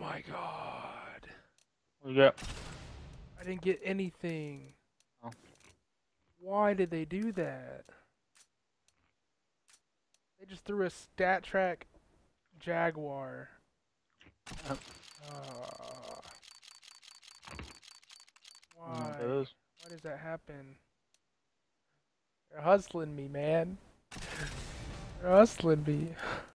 my god. What you got? I didn't get anything. Oh. Why did they do that? They just threw a stat track Jaguar. Oh. I don't know what that Why? is. Why does that happen? They're hustling me, man. They're hustling me.